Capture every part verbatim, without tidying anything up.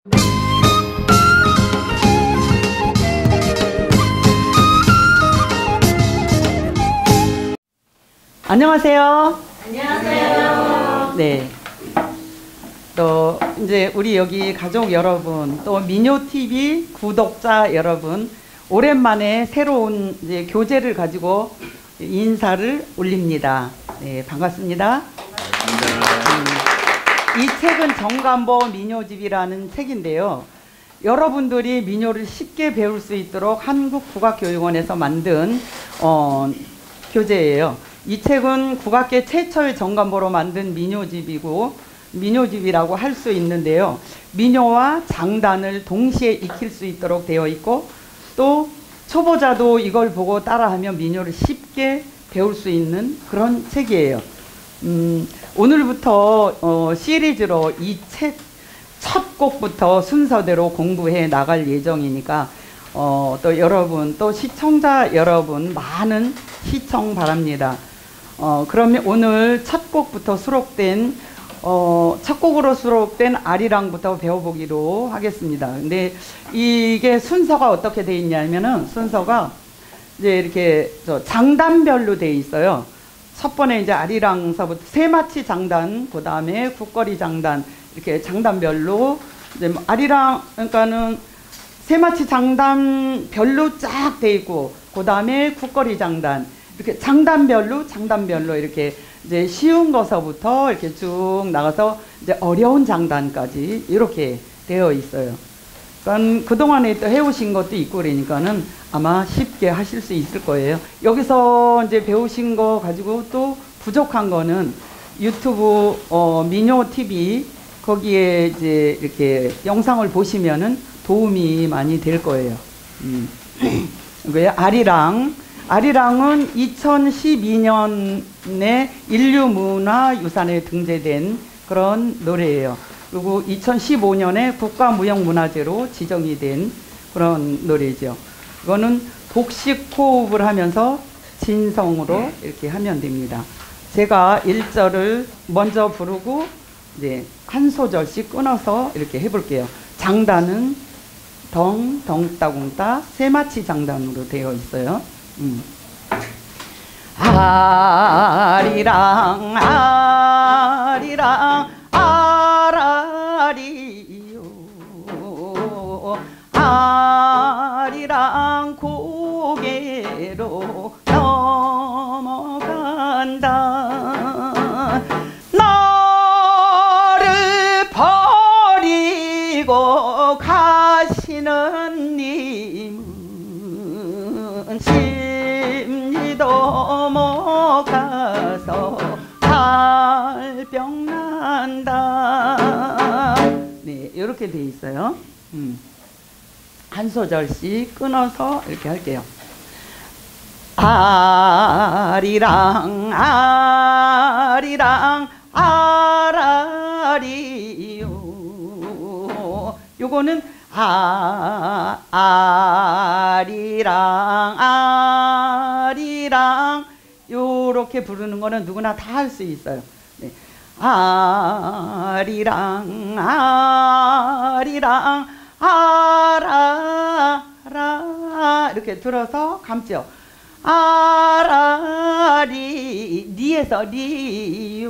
안녕하세요. 안녕하세요. 네. 또 이제 우리 여기 가족 여러분, 또 민요티비 구독자 여러분, 오랜만에 새로운 이제 교재를 가지고 인사를 올립니다. 네, 반갑습니다. 음, 이 책은 정관보 민요집이라는 책인데요. 여러분들이 민요를 쉽게 배울 수 있도록 한국국악교육원에서 만든 어, 교재예요. 이 책은 국악계 최초의 정관보로 만든 민요집이고 민요집이라고 할 수 있는데요. 민요와 장단을 동시에 익힐 수 있도록 되어 있고 또 초보자도 이걸 보고 따라하면 민요를 쉽게 배울 수 있는 그런 책이에요. 음, 오늘부터 어, 시리즈로 이 책 첫 곡부터 순서대로 공부해 나갈 예정이니까 어, 또 여러분 또 시청자 여러분 많은 시청 바랍니다. 어, 그러면 오늘 첫 곡부터 수록된 어, 첫 곡으로 수록된 아리랑부터 배워보기로 하겠습니다. 근데 이게 순서가 어떻게 돼 있냐면은 순서가 이제 이렇게 저 장단별로 돼 있어요. 첫 번에 이제 아리랑서부터 세마치 장단, 그 다음에 국거리 장단, 이렇게 장단별로 이제 아리랑 그러니까는 세마치 장단별로 쫙 돼 있고, 그 다음에 국거리 장단, 이렇게 장단별로 장단별로 이렇게 이제 쉬운 거서부터 이렇게 쭉 나가서 이제 어려운 장단까지 이렇게 되어 있어요. 그러니까 그동안에 또 해오신 것도 있고 그러니까는 아마 쉽게 하실 수 있을 거예요. 여기서 이제 배우신 거 가지고 또 부족한 거는 유튜브 어, 민요티비 거기에 이제 이렇게 영상을 보시면은 도움이 많이 될 거예요. 음. 왜 아리랑 아리랑은 이천십이 년에 인류문화유산에 등재된 그런 노래예요. 그리고 이천십오 년에 국가무형문화재로 지정이 된 그런 노래죠. 이거는 복식 호흡을 하면서 진성으로 이렇게 하면 됩니다. 제가 일 절을 먼저 부르고 이제 한 소절씩 끊어서 이렇게 해볼게요. 장단은 덩, 덩따궁따 세마치 장단으로 되어 있어요. 음. 아리랑 아리랑 아라리요 아리랑 고개로 넘어간다. 나를 버리고 가시는 님은 넘어가서 발병 난다. 네, 이렇게 돼 있어요. 음. 한 소절씩 끊어서 이렇게 할게요. 아리랑 아리랑 아라리요. 요거는 아 아리랑 아리랑 요렇게 부르는 거는 누구나 다 할 수 있어요. 네. 아리랑 아리랑 아라라 이렇게 들어서 감죠. 아라리 리에서 리요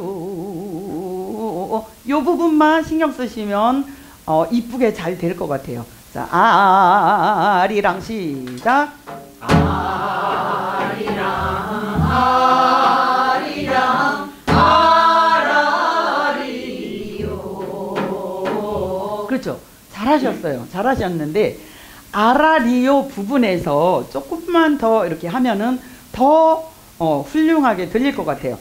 요 부분만 신경 쓰시면 어, 이쁘게 잘 될 것 같아요. 자, 아리랑 시작. 아리랑 아리랑 아라리요. 그렇죠. 잘하셨어요. 잘하셨는데 아라리요 부분에서 조금만 더 이렇게 하면은 더 어, 훌륭하게 들릴 것 같아요.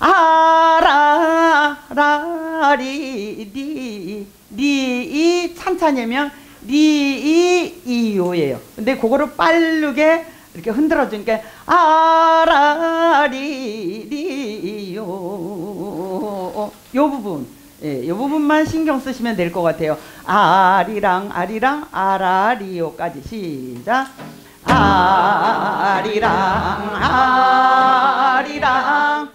아라라리 리 리 찬찬히 하면 리이요예요. 근데 그거를 빠르게 이렇게 흔들어 주니까 아라리 리요 요 부분, 예, 요 부분만 신경 쓰시면 될 것 같아요. 아리랑 아리랑 아라리요까지 시작. 아리랑 아리랑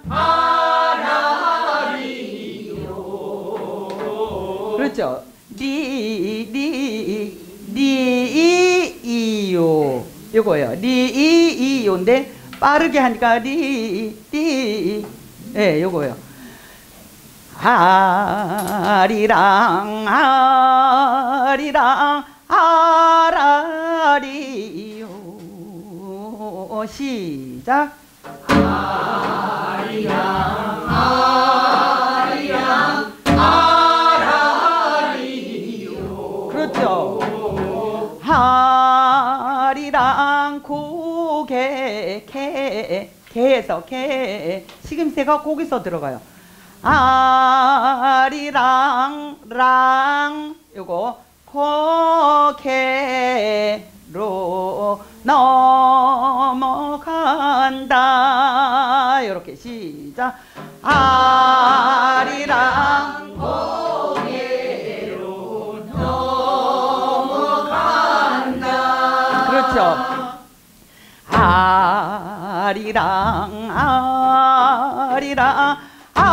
아라리요. 그렇죠. 리, 리, 요거예요. 리, 이, 이, 요인데, 빠르게 하니까 리, 리, 예, 요거예요. 아리랑, 아리랑, 아라리요. 시작. 아리랑 아리랑 아라리요. 그렇죠. 하리랑 고개 개 개에서 개 식임새가 거기서 들어가요. 아리랑 랑 요거 고개로 넘어간다. 이렇게 시작. 아리랑 고개로 넘어간다. 그렇죠. 아리랑 아리랑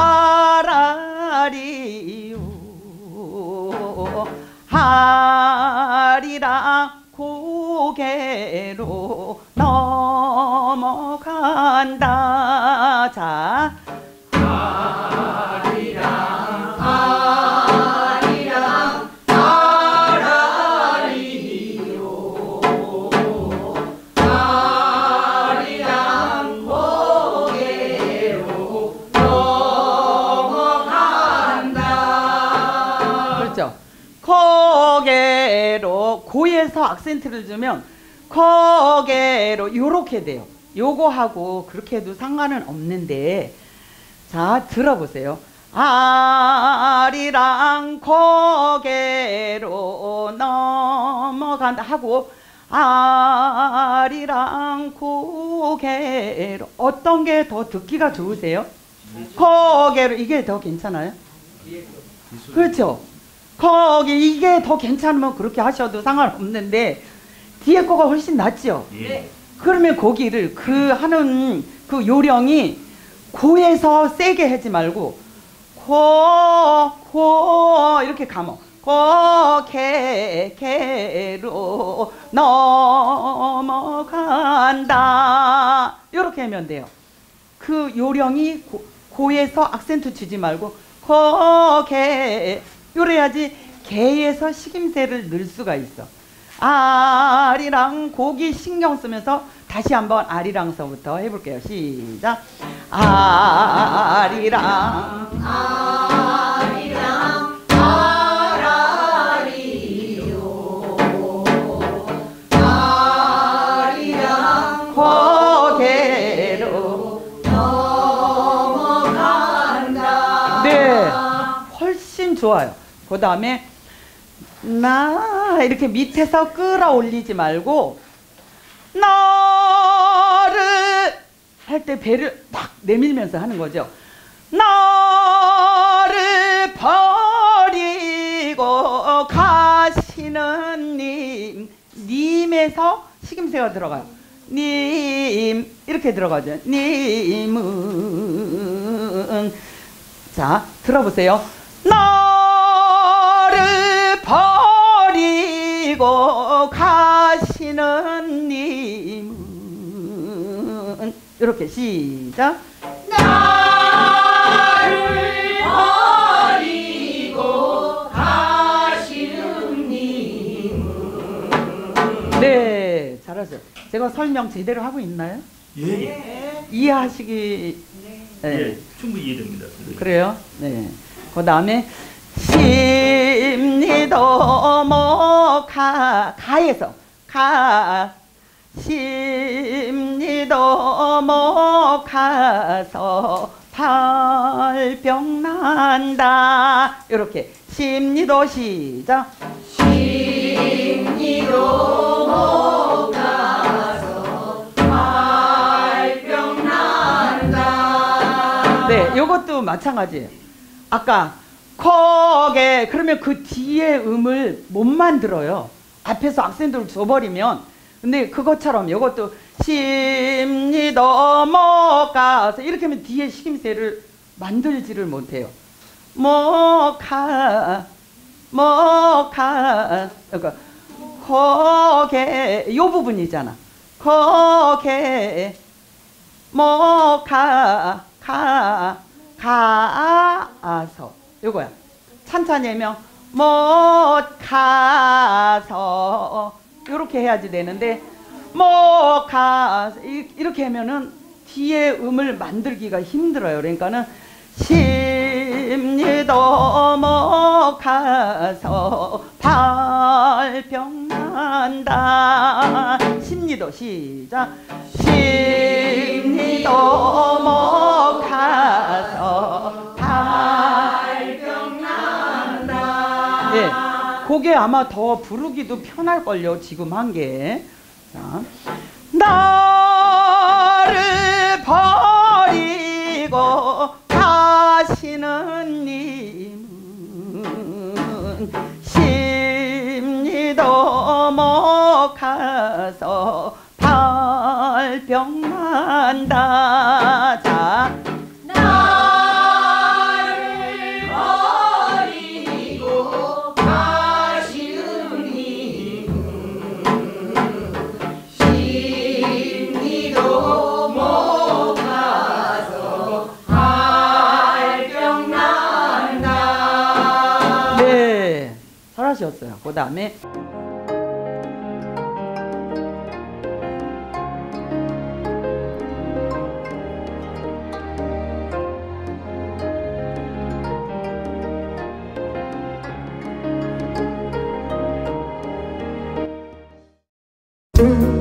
아라리요. 아리랑 고개로 넘어간다. 자, 아리랑 아리랑 아라리요. 아리랑 고개로 넘어간다. 그렇죠. 고개로 고에서 악센트를 주면 고개로 요렇게 돼요. 요거하고 그렇게 해도 상관은 없는데, 자 들어보세요. 아리랑 고개로 넘어간다 하고 아리랑 고개로 어떤 게 더 듣기가 좋으세요? 고개로 이게 더 괜찮아요? 그렇죠. 거기 이게 더 괜찮으면 그렇게 하셔도 상관없는데 뒤에 거가 훨씬 낫죠. 네. 그러면 거기를 그 하는 그 요령이 고에서 세게 하지 말고 고, 고 이렇게 감어. 고, 개, 개로 넘어간다. 이렇게 하면 돼요. 그 요령이 고, 고에서 악센트 주지 말고 고, 개 요래야지 개에서 식임새를 넣을 수가 있어. 아리랑 고기 신경 쓰면서 다시 한번 아리랑서부터 해볼게요. 시작. 아리랑 아리랑 아라리요. 아리랑 고개로 넘어간다. 네, 훨씬 좋아요. 그 다음에 나 이렇게 밑에서 끌어올리지 말고 너를 할 때 배를 딱 내밀면서 하는 거죠. 너를 버리고 가시는 님, 님에서 식임새가 들어가요. 님 이렇게 들어가죠. 님은 자 들어보세요. 너를 버리고 가시는 님은 이렇게 시작. 나를 버리고 가시는 님은. 네, 잘하세요. 제가 설명 제대로 하고 있나요? 예. 이해하시기 네. 예, 충분히 이해됩니다. 선생님. 그래요? 네. 그 다음에 심리도 뭐 가에서 가 심리도 뭐 가서 발병 난다. 이렇게 심리도 시작. 심리도 못 가서 발병 난다. 네, 요것도 마찬가지예요. 아까 코게 그러면 그 뒤에 음을 못 만들어요. 앞에서 악센트를 줘버리면. 근데 그것처럼 요것도 심리도 못 가서 이렇게 하면 뒤에 식임새를 만들지를 못해요. 못 가, 못 가. 그러니까 코게 요 부분이잖아. 거게 뭐가 가 가서 요거야. 찬찬히 하면 못 가서 요렇게 해야지 되는데 못 가서 이렇게 하면은 뒤에 음을 만들기가 힘들어요. 그러니까는 심리도 못 가서 발병 난다. 심리도 시작. 심리도 못 가서 발병 난다. 예, 그게 아마 더 부르기도 편할걸요. 지금 한 게. 자, 나를 버리고 가시는 님은 심리도 못 가서 발병 난다. 자, 나를 버리고 가시는 님은 심리도 못 가서 발병 난다. 네, 잘하셨어요. 그 다음에 음.